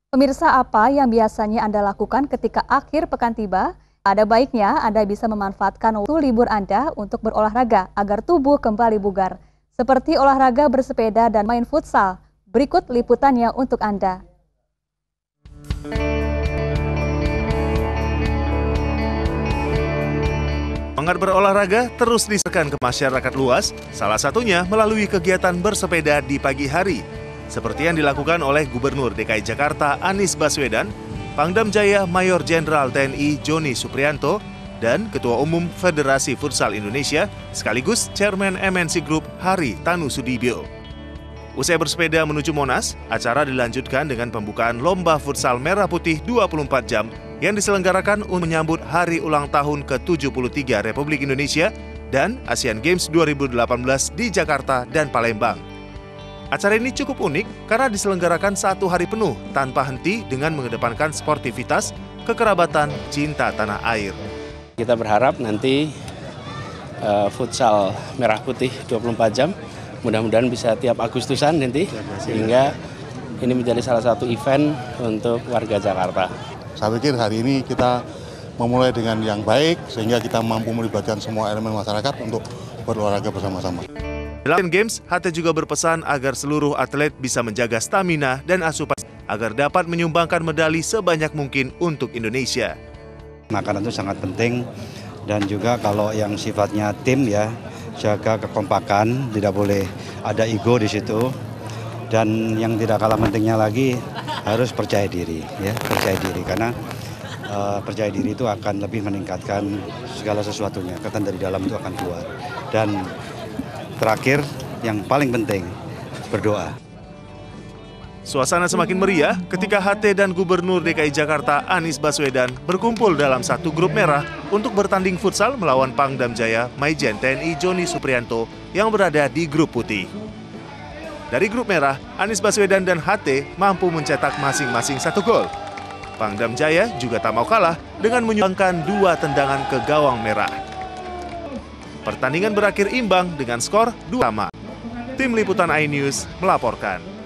Pemirsa, apa yang biasanya Anda lakukan ketika akhir pekan tiba? Ada baiknya Anda bisa memanfaatkan waktu libur Anda untuk berolahraga agar tubuh kembali bugar. Seperti olahraga bersepeda dan main futsal. Berikut liputannya untuk Anda. Semangat berolahraga terus disebarkan ke masyarakat luas, salah satunya melalui kegiatan bersepeda di pagi hari. Seperti yang dilakukan oleh Gubernur DKI Jakarta Anies Baswedan, Pangdam Jaya Mayor Jenderal TNI Joni Supriyanto, dan Ketua Umum Federasi Futsal Indonesia sekaligus Chairman MNC Group Hari Tanu Sudibyo. Usai bersepeda menuju Monas, acara dilanjutkan dengan pembukaan Lomba Futsal Merah Putih 24 jam yang diselenggarakan untuk menyambut Hari Ulang Tahun ke-73 Republik Indonesia dan Asian Games 2018 di Jakarta dan Palembang. Acara ini cukup unik karena diselenggarakan 1 hari penuh tanpa henti dengan mengedepankan sportivitas, kekerabatan, cinta tanah air. Kita berharap nanti futsal merah putih 24 jam, mudah-mudahan bisa tiap Agustusan nanti, sehingga ini menjadi salah satu event untuk warga Jakarta. Saya pikir hari ini kita memulai dengan yang baik, sehingga kita mampu melibatkan semua elemen masyarakat untuk berolahraga bersama-sama. Dalam Games, HT juga berpesan agar seluruh atlet bisa menjaga stamina dan asupan agar dapat menyumbangkan medali sebanyak mungkin untuk Indonesia. Makanan itu sangat penting, dan juga kalau yang sifatnya tim ya, jaga kekompakan, tidak boleh ada ego di situ. Dan yang tidak kalah pentingnya lagi harus percaya diri, ya, percaya diri, karena percaya diri itu akan lebih meningkatkan segala sesuatunya. Ketan dari dalam itu akan keluar. Dan terakhir, yang paling penting, berdoa. Suasana semakin meriah ketika HT dan Gubernur DKI Jakarta Anies Baswedan berkumpul dalam satu grup merah untuk bertanding futsal melawan Pangdam Jaya Maijen TNI Joni Supriyanto yang berada di grup putih. Dari grup merah, Anies Baswedan dan HT mampu mencetak masing-masing 1 gol. Pangdam Jaya juga tak mau kalah dengan menyumbangkan 2 tendangan ke gawang merah. Pertandingan berakhir imbang dengan skor 2-2. Tim Liputan iNews melaporkan.